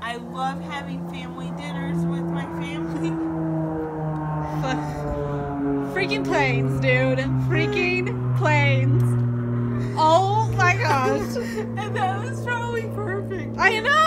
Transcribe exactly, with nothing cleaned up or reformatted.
I love having family dinners with my family. Freaking planes, dude. Freaking planes. Oh my gosh. And that was probably perfect. I know.